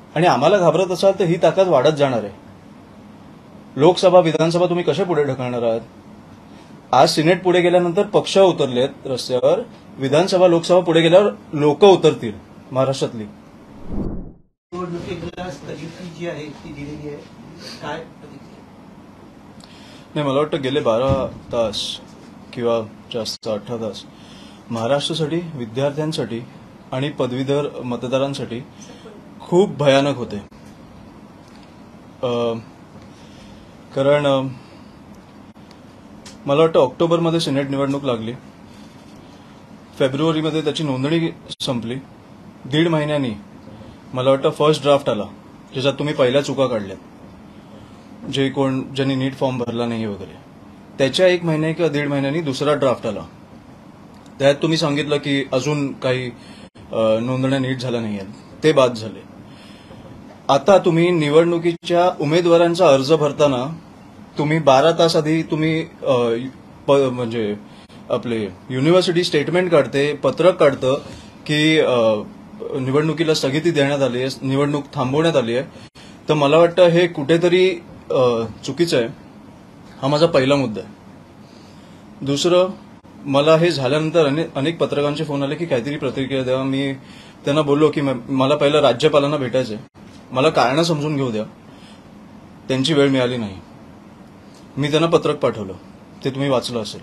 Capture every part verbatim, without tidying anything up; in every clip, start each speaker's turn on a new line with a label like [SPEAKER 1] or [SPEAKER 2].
[SPEAKER 1] आणि आम्हाला घाबरत असाल तर ही ताकद वाढत जाणार आहे. लोकसभा विधानसभा तुम्ही कसे पुढे ढकलणार आहात? आज सिनेट पुढे गेल्यानंतर पक्ष उतरलेत रस्त्यावर, विधानसभा लोकसभा पुढे गेल्यावर लोक उतरतील महाराष्ट्रातली.
[SPEAKER 2] निवडणुकीला स्थगिती जी आहे ती दिलेली आहे, काय
[SPEAKER 1] नाही, मला वाटतं गेले बारा तास किंवा जास्त अठरा तास महाराष्ट्रासाठी, विद्यार्थ्यांसाठी आणि पदवीधर मतदारांसाठी खूप भयानक होते. कारण मला वाटतं ऑक्टोबरमध्ये सिनेट निवडणूक लागली, फेब्रुवारीमध्ये त्याची नोंदणी संपली, दीड महिन्यांनी मला वाटतं फर्स्ट ड्राफ्ट आला, ज्याच्यात तुम्ही पहिल्या चुका काढल्या, जे कोण ज्यांनी नीट फॉर्म भरला नाही वगैरे. त्याच्या एक महिन्या किंवा दीड महिन्यांनी दुसरा ड्राफ्ट आला. त्यात तुम्ही सांगितलं की अजून काही नोंदण्या नीट झाल्या नाही आहेत, ते बाद झाले. आता तुम्ही निवडणुकीच्या उमेदवारांचा अर्ज भरताना तुम्ही बारा तास आधी तुम्ही म्हणजे आपले युनिव्हर्सिटी स्टेटमेंट काढते, पत्रक काढतं की निवडणुकीला स्थगिती देण्यात आली आहे, निवडणूक थांबवण्यात आली आहे. तर मला वाटतं हे कुठेतरी चुकीचं आहे. हा माझा पहिला मुद्दा आहे. दुसरं, मला हे झाल्यानंतर अनेक पत्रकारांचे फोन आले की काहीतरी प्रतिक्रिया द्या. मी त्यांना बोललो की मला पहिलं राज्यपालांना भेटायचंय, मला कारणं समजून घेऊ द्या. त्यांची वेळ मिळाली नाही. मी त्यांना पत्रक पाठवलं, ते तुम्ही वाचलं असेल.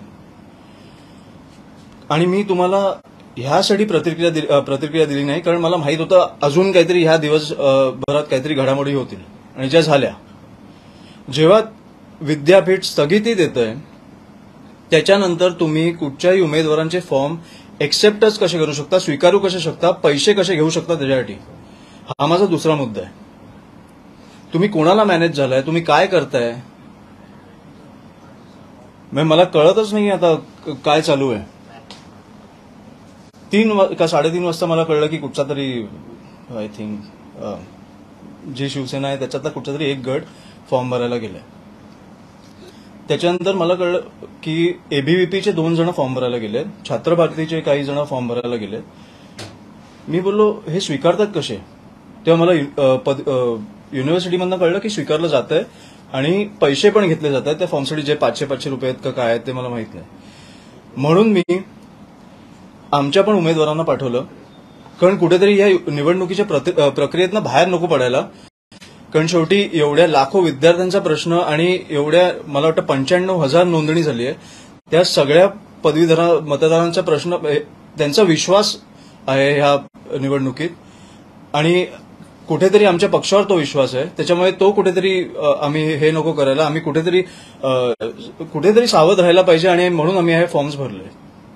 [SPEAKER 1] आणि मी तुम्हाला ह्यासाठी प्रतिक्रिया दिली, प्रतिक्रिया दिली नाही कारण मला माहित होतं अजून काहीतरी ह्या दिवसभरात काहीतरी घडामोडी होतील, आणि ज्या झाल्या. जेव्हा विद्यापीठ स्थगिती देतंय त्याच्यानंतर तुम्ही कुठच्याही उमेदवारांचे फॉर्म एक्सेप्टच कसे करू शकता, स्वीकारू कसे शकता, पैसे कसे घेऊ शकता त्याच्यासाठी, हा माझा दुसरा मुद्दा आहे. तुम्ही कोणाला मॅनेज झालाय, तुम्ही काय करताय, मला कळतच नाही आता काय चालू आहे. तीन का साडेतीन वाजता मला कळलं की कुठचा तरी आय थिंक जी शिवसेना आहे त्याच्यातला कुठचा तरी एक गट फॉर्म भरायला गेलाय. त्याच्यानंतर मला कळलं की एबीव्हीपीचे दोन जण फॉर्म भरायला गेले, छात्र भारतीचे काही जण फॉर्म भरायला गेले. मी बोललो हे स्वीकारतात कसे? तेव्हा मला युनिव्हर्सिटीमधनं कळलं की स्वीकारलं जात आहे आणि पैसे पण घेतले जात आहेत त्या फॉर्मसाठी, जे पाचशे पाचशे रुपये आहेत का काय आहेत ते मला माहित नाही. म्हणून मी आमच्या पण उमेदवारांना पाठवलं, कारण कुठेतरी या निवडणुकीच्या प्रक्रियेतनं बाहेर नको पडायला. कारण शेवटी एवढ्या लाखो विद्यार्थ्यांचा प्रश्न आणि एवढ्या मला वाटतं पंच्याण्णव हजार नोंदणी झाली आहे, त्या सगळ्या पदवीधर मतदारांचा प्रश्न, त्यांचा विश्वास आहे ह्या निवडणुकीत आणि कुठेतरी आमच्या पक्षावर तो विश्वास आहे. त्याच्यामुळे तो कुठेतरी आम्ही हे नको करायला, आम्ही कुठेतरी कुठेतरी सावध राहायला पाहिजे आणि म्हणून आम्ही हे फॉर्म्स भरले.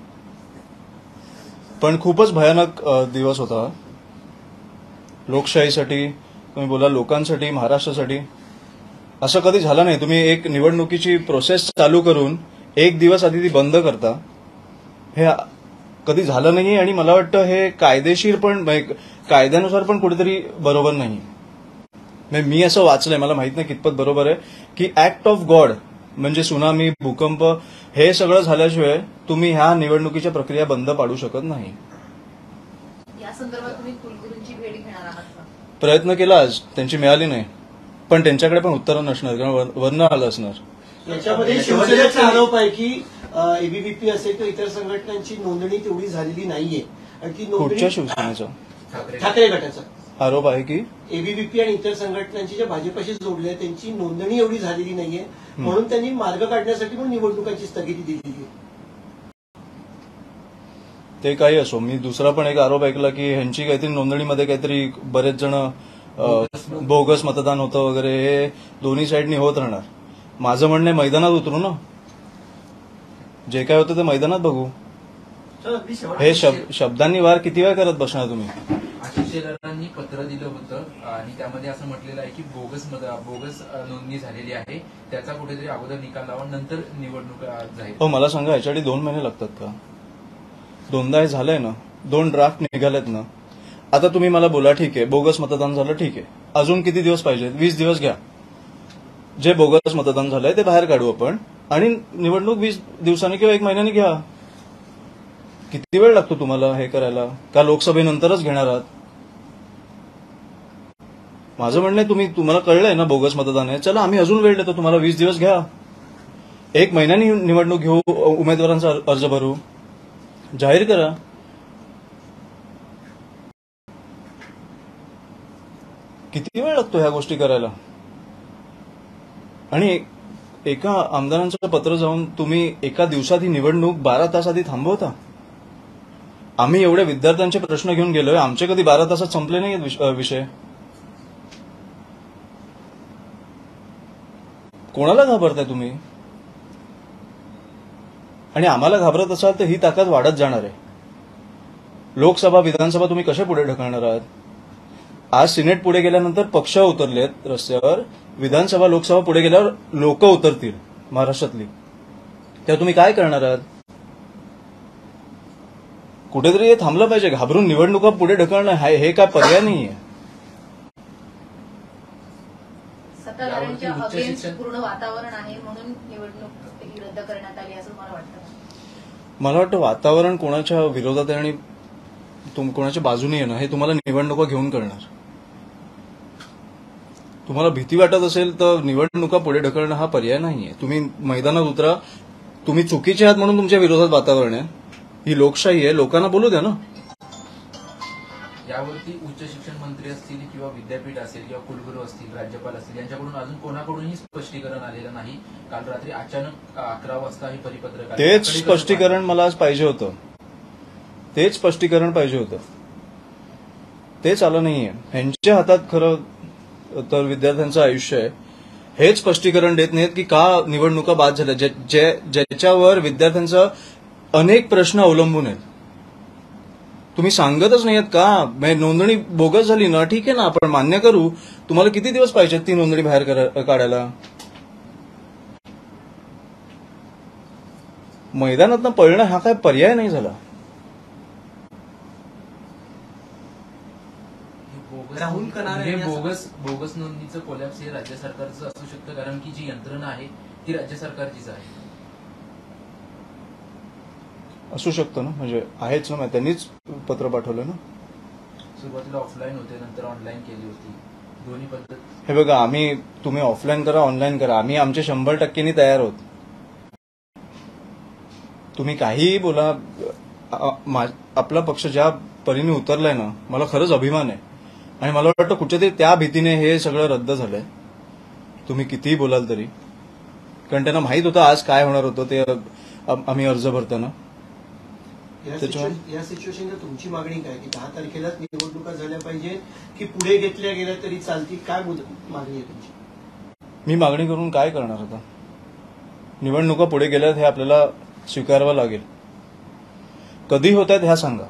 [SPEAKER 1] पण खूपच भयानक दिवस होता लोकशाहीसाठी, तुम्ही बोला लोकांसाठी, महाराष्ट्रासाठी. असं कधी झालं नाही. तुम्ही एक निवडणुकीची प्रोसेस चालू करून एक दिवस आधी ती बंद करता, हे कधी झालं नाही. आणि मला वाटतं हे कायदेशीर पण, कायद्यानुसार पण कुठेतरी बरोबर नाही. मी असं वाचलंय, मला माहित नाही कितपत बरोबर आहे, की ऍक्ट ऑफ गॉड म्हणजे सुनामी, भूकंप हे सगळं झाल्याशिवाय तुम्ही ह्या निवडणुकीच्या प्रक्रिया बंद पाडू शकत नाही.
[SPEAKER 3] या संदर्भात तुम्ही कुलगुरूंची भेट घेणार आहात का?
[SPEAKER 1] प्रयत्न केला आज, त्यांची मिळाली नाही. पण त्यांच्याकडे पण उत्तरं नसणार, कारण वरनं आलं असणार.
[SPEAKER 2] याच्यामध्ये शिवसेनेचा आरोप आहे की एबीव्हीपी असेल किंवा इतर संघटनांची नोंदणी तेवढी झालेली नाहीये. आणि ती
[SPEAKER 1] कुठच्या शिवसेनेचा
[SPEAKER 2] ठाकरे गटाचा
[SPEAKER 1] आरोप आहे की
[SPEAKER 2] एबीव्हीपी आणि इतर संघटनांची ज्या भाजपशी जोडल्या आहेत त्यांची नोंदणी एवढी झालेली नाहीये, म्हणून त्यांनी मार्ग काढण्यासाठी पण निवडणुकांची स्थगिती दिलेली आहे.
[SPEAKER 1] ते काही असो. मी दुसरा पण एक आरोप ऐकला की ह्यांची काहीतरी नोंदणीमध्ये काहीतरी बरेच जण बोगस मतदान होतं वगैरे. हे दोन्ही साईडनी होत राहणार. माझं म्हणणं मैदानात उतरू ना, जे काय होतं ते मैदानात बघू. हे शब्दांनी वार किती वेळ करत बसणार तुम्ही?
[SPEAKER 4] आशिष शेलारांनी पत्र दिलं होतं आणि त्यामध्ये असं म्हटलेलं आहे की बोगस बोगस नोंदणी झालेली आहे, त्याचा कुठेतरी अगोदर निकाल लावा, नंतर निवडणूक जाहीर.
[SPEAKER 1] हो, मला सांगा याच्यासाठी दोन महिने लागतात का? दोनदा हे झालंय ना, दोन ड्राफ्ट निघालेत ना. आता तुम्ही मला बोला ठीक आहे बोगस मतदान झालं, ठीक आहे, अजून किती दिवस पाहिजे? वीस दिवस घ्या. जे बोगस मतदान झालंय ते बाहेर काढू आपण आणि निवडणूक वीस दिवसांनी किंवा एक महिन्याने घ्या. किती वेळ लागतो तुम्हाला हे करायला? का लोकसभेनंतरच घेणार आहात? माझं म्हणणं आहे, तुम्ही तुम्हाला कळलंय ना बोगस मतदान आहे, चला आम्ही अजून वेळ देतो तुम्हाला, वीस दिवस घ्या, एक महिन्यानी निवडणूक घेऊ, उमेदवारांचा अर्ज भरू, जाहीर करा. किती वेळ लागतो ह्या गोष्टी करायला? आणि एका आमदारांचं पत्र जाऊन तुम्ही एका दिवसात ही निवडणूक बारा तास आधी थांबवता. आम्ही एवढे विद्यार्थ्यांचे प्रश्न घेऊन गेलोय, आमचे कधी बारा तासात संपले नाही विषय. कोणाला घाबरताय तुम्ही? आणि आम्हाला घाबरत असाल तर ही ताकद वाढत जाणार आहे. लोकसभा विधानसभा तुम्ही कशा पुढे ढकलणार आहात? आज सिनेट पुढे गेल्यानंतर पक्ष उतरलेत रस्त्यावर, विधानसभा लोकसभा पुढे गेल्यावर लोक उतरतील महाराष्ट्रातली, तेव्हा तुम्ही काय करणार आहात? कुठेतरी हे थांबलं पाहिजे. घाबरून निवडणुका पुढे ढकलणं हे काय पर्याय नाहीये.
[SPEAKER 3] सत्ताधाऱ्यांच्या अगेन्स्ट पूर्ण वातावरण आहे म्हणून निवडणूक ही रद्द करण्यात आली असं मला वाटतं.
[SPEAKER 1] मला वाटतं वातावरण कोणाच्या विरोधात आहे आणि तुम कोणाच्या बाजूने येणं हे तुम्हाला निवडणुका घेऊन करणार. तुम्हाला भीती वाटत असेल तर निवडणुका पुढे ढकलणं हा पर्याय नाहीये. तुम्ही मैदानात उतरा. तुम्ही चुकीचे आहात म्हणून तुमच्या विरोधात वातावरण आहे. ही लोकशाही आहे, लोकांना बोलू द्या ना.
[SPEAKER 4] यावरती उच्च शिक्षण मंत्री असतील किंवा विद्यापीठ असेल किंवा कुलगुरू असतील, राज्यपाल असतील, यांच्याकडून अजून कोणाकडूनही स्पष्टीकरण आलेलं नाही. काल रात्री अचानक अकरा वाजता हे परिपत्रक आलं.
[SPEAKER 1] तेच स्पष्टीकरण मला आज पाहिजे होतं. तेच स्पष्टीकरण पाहिजे होतं. तेच आलं नाहीये. ह्यांच्या हातात खरं तर विद्यार्थ्यांचं आयुष्य आहे. हेच स्पष्टीकरण देत नाहीत की का निवडणुका बाद झाल्या, ज्याच्यावर विद्यार्थ्यांचा अनेक प्रश्न अवलंबून आहेत. तुम्ही सांगतच नाहीयेत का? नोंदणी बोगस झाली ना, ठीक आहे ना, आपण मान्य करू. तुम्हाला किती दिवस पाहिजेत ती नोंदणी बाहेर काढायला? मैदानातनं पळणं हा काय पर्याय नाही झाला.
[SPEAKER 5] राहुल कनारे
[SPEAKER 4] हे बोगस बोगस नोंदणीचं कोलॅप्स हे राज्य सरकारचं असू शकतं, कारण की जी यंत्रणा आहे ती राज्य सरकारचीच आहे.
[SPEAKER 1] असू शकतं ना, म्हणजे आहेच ना, त्यांनीच पत्र पाठवलं ना.
[SPEAKER 4] सुरुवातीला ऑफलाईन होते, नंतर ऑनलाईन केली होती. दोन्ही पद्धत.
[SPEAKER 1] हे बघा, आम्ही तुम्ही ऑफलाईन करा, ऑनलाईन करा, आम्ही आमच्या शंभर टक्केनी तयार आहोत. तुम्ही काहीही बोला. आपला पक्ष ज्या परीने उतरलाय ना, मला खरंच अभिमान आहे. आणि मला वाटतं कुठेतरी त्या भीतीने हे सगळं रद्द झालंय. तुम्ही कितीही बोलाल तरी, कारण त्यांना माहित होतं आज काय होणार होतं ते. आम्ही अर्ज भरताना
[SPEAKER 2] या सिच्युएशनला तुमची मागणी काय, की दहा तारखेलाच निवडणुका झाल्या पाहिजे की पुढे घेतल्या गेल्या तरी चालतील? काय मागणी आहे तुमची?
[SPEAKER 1] मी मागणी करून काय करणार आता? निवडणुका पुढे गेल्यात हे आपल्याला स्वीकारावं लागेल. कधी होत आहेत ह्या सांगा.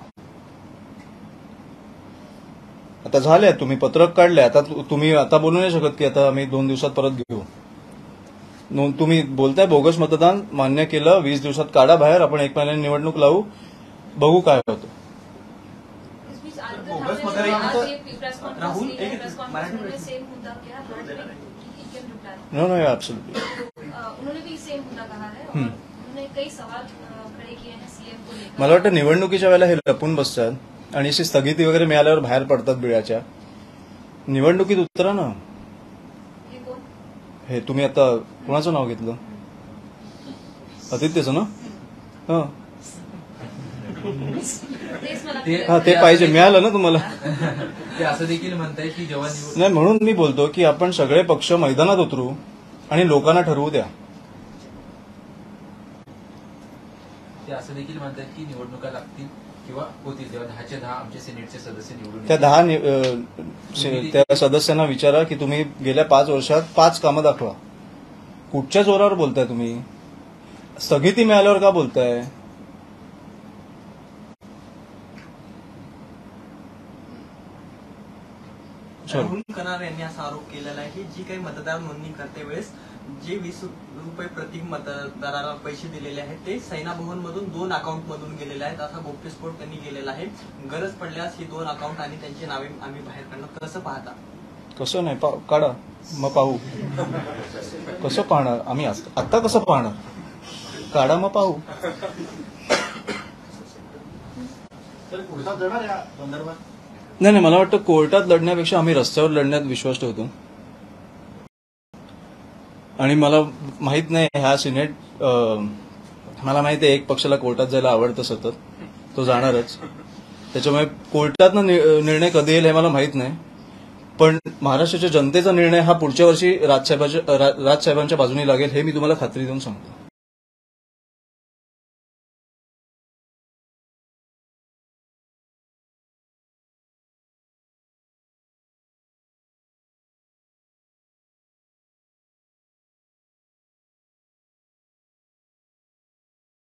[SPEAKER 1] आता झाल्या, तुम्ही पत्रक काढले, आता तुम्ही आता बोलू नाही शकत की आता आम्ही दोन दिवसात परत घेऊ. तुम्ही बोलताय बोगस मतदान मान्य केलं, वीस दिवसात काढा बाहेर, आपण एक महिन्याने निवडणूक लावू, बघू काय होतं.
[SPEAKER 5] Rahul
[SPEAKER 1] no no absolutely.
[SPEAKER 3] उन्होंने भी सेम मुद्दा कहा है और उन्होंने कई सवाल खड़े किए हैं सीएम को लेकर.
[SPEAKER 1] मला वाटतं निवडणुकीच्या वेळेला हे लपून बसतात आणि अशी स्थगिती वगैरे मिळाल्यावर बाहेर पडतात बिळाच्या. निवडणुकीत उतरा ना. हे तुम्ही आता कोणाचं नाव घेतलं? आदित्यचं ना? हा हा ते पाहिजे, मिळालं ना तुम्हाला.
[SPEAKER 4] ते असं देखील म्हणताय की जेव्हा
[SPEAKER 1] नाही, म्हणून मी बोलतो की आपण सगळे पक्ष मैदानात उतरू आणि लोकांना ठरवू द्या.
[SPEAKER 4] ते असं देखील म्हणतात की निवडणुका लागतील किंवा होतील तेव्हा दहाचे दहा आमचे सिनेटचे सदस्य निवडून.
[SPEAKER 1] त्या दहा त्या सदस्यांना विचारा की तुम्ही गेल्या पाच वर्षात पाच कामं दाखवा. कुठच्या जोरावर बोलताय तुम्ही? स्थगिती मिळाल्यावर का बोलताय?
[SPEAKER 5] राहुल कनारे यांनी असा आरोप केलेला आहे की जी काही मतदार नोंदणी करते वेळेस जे वीस रुपये प्रति मतदाराला पैसे दिलेले आहेत ते सैना भवन मधून दोन अकाउंट मधून गेलेले आहेत, असा गौप्यस्फोट त्यांनी केलेला आहे. गरज पडल्यास ही दोन अकाउंट आणि त्यांची नावे आम्ही बाहेर काढणार. कसं पाहता?
[SPEAKER 1] कसं नाही, काढा मग पाहू. कसं पाहणार आम्ही? आता कसं पाहणार? काढा मग पाहू. नाही नाही मला वाटतं कोर्टात लढण्यापेक्षा आम्ही रस्त्यावर लढण्यात विश्वास ठेवतो. आणि मला माहित नाही ह्या सिनेट अं, मला माहिती आहे एक पक्षाला कोर्टात जायला आवडतं सतत, तो जाणारच. त्याच्यामुळे कोर्टातनं निर्णय कधी येईल हे मला माहित नाही. पण महाराष्ट्राच्या जनतेचा निर्णय हा पुढच्या वर्षी राजसाहेबांच्या राजसाहेबांच्या बाजूने लागेल हे मी तुम्हाला खात्री देऊन सांगतो.